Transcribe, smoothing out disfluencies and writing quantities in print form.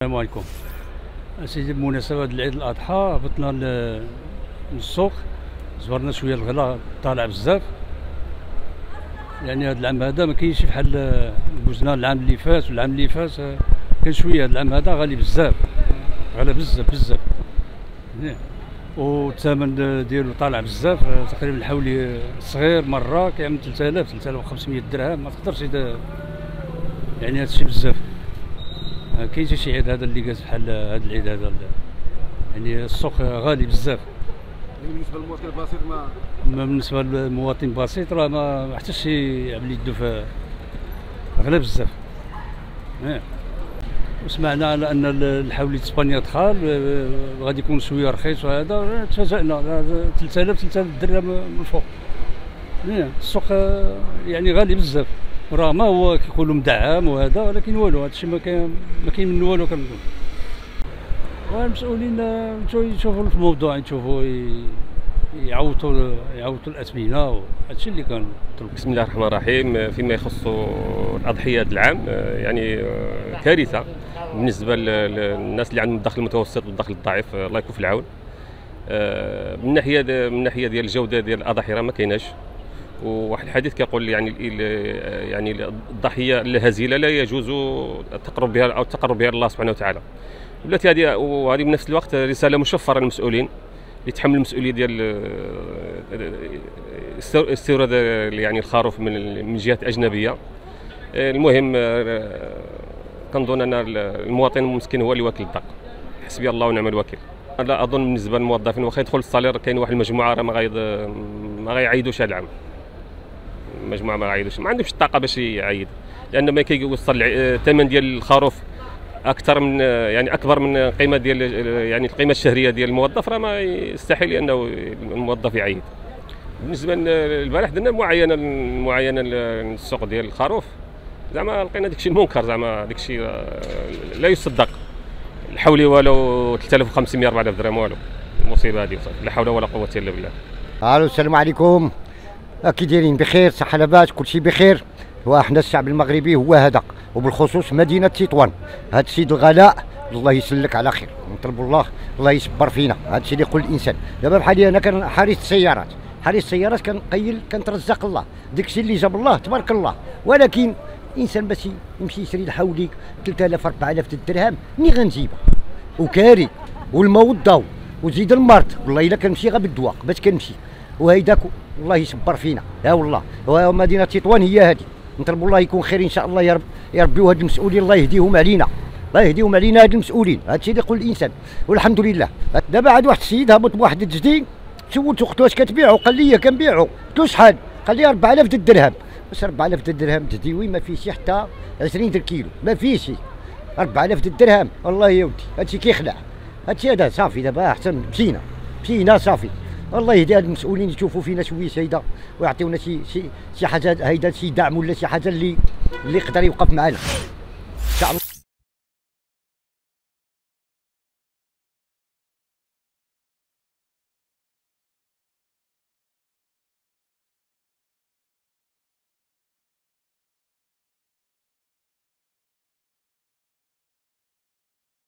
السلام عليكم. سيدي بمناسبة العيد الأضحى هبطنا للسوق، زورنا شوية الغلا طالع بزاف. يعني هذا العام هذا ما كاينش بحال دوزنا العام اللي فات والعام اللي فات، كان شوية. هذا العام هذا غالي بزاف، غالي بزاف. والثمن ديالو طالع بزاف، تقريبا الحولي صغير مرة كيعمل 3500 درهم، ما تقدرش يعني هذا الشيء بزاف. كاين شي عيد هذا اللي جالس بحال هذا العيد هذا، يعني السوق غالي بزاف. بالنسبه للمواطن البسيط ما بالنسبه للمواطن البسيط راه ما حتى شي يعمل يدو في غلا بزاف. وسمعنا على ان الحولي اسبانيا دخل غادي يكون شويه رخيص، وهذا تفاجئنا 3000 درهم من فوق. السوق يعني غالي بزاف، راه ما هو كيقولوا مدعم وهذا، ولكن والو هادشي ما كاين منه والو. كنقول والمسؤولين يشوفوا في الموضوع، يشوفوا يعوضوا الاثمنه، وهادشي اللي كنطلب. بسم الله الرحمن الرحيم. فيما يخص الاضحيه هذا العام، يعني كارثه بالنسبه للناس اللي عندهم الدخل المتوسط والدخل الضعيف، الله يكون في العون. من ناحيه ديال الجوده ديال الاضاحي راه ما كايناش. وواحد الحديث كيقول يعني الضحيه الهزيله لا يجوز التقرب بها او التقرب بها الله سبحانه وتعالى. ولات وهذه بنفس الوقت رساله مشفره للمسؤولين اللي تحمل المسؤوليه ديال استيراد يعني الخروف من جهات اجنبيه. المهم كنظن ان المواطن المسكين هو اللي واكل الدق. حسبي الله ونعم الوكيل. لا اظن بالنسبه للموظفين واخا يدخل الصالير، كاين واحد المجموعه راه ما غيعيدوش هذا العام. المجموعه ما غايدوش، ما عندهمش الطاقه باش يعيد، لان ما كيوصل الثمن ديال الخروف اكثر من يعني اكبر من قيمه ديال يعني القيمه الشهريه ديال الموظف، راه ما يستحيل انه الموظف يعيد. بالنسبه للبارح درنا معاينه للسوق ديال الخروف، زعما لقينا داكشي المنكر، زعما داكشي لا يصدق. الحولي والو 3500 4000 درهم والو. المصيبه هذه لا حول ولا قوه الا بالله. الو السلام عليكم، كي دايرين؟ بخير، صحه لاباس، كلشي بخير. وحنا الشعب المغربي هو هذا، وبالخصوص مدينه تطوان. هذا السيد الغلاء الله يسلك على خير، نطلبوا الله يصبر فينا. هذا الشيء اللي يقول الانسان. دابا بحالي انا كان حارس السيارات كنترزق الله، داك الشيء اللي جاب الله تبارك الله. ولكن الانسان باش يمشي يشري الحولي 3000 4000 درهم منين غنجيبها؟ وكاري والموضه وزيد المرض، والله الا كنمشي غير بالدواء باش كنمشي. وهيداك الله يصبر فينا، ها والله. ومدينه تطوان هي هذه، نطلبوا الله يكون خير ان شاء الله يا ربي. وهاد المسؤولين الله يهديهم علينا، هاد المسؤولين. هذا الشيء اللي يقول الانسان. والحمد لله. دابا عاد واحد السيد هبط بواحد الجدي، سولته قلت له واش كتبيعو؟ قال لي كنبيعو. قلت له شحال؟ قال لي 4000 درهم. واش 4000 درهم جديوي ما فيه شي حتى 20 كيلو، ما فيه شي 4000 درهم. والله يا ودي هادشي كيخلع. هادشي هذا صافي. دابا احسن مشينا صافي. الله يهدي هاد المسؤولين، يشوفوا فينا شويه هيدا ويعطيونا شي حاجه، هيدا شي دعم ولا شي حاجه اللي يقدر يوقف معنا.